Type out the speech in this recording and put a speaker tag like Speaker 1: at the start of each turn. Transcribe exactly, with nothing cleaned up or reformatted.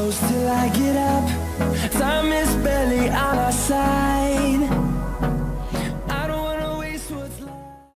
Speaker 1: close till I get up. Time is barely on our side.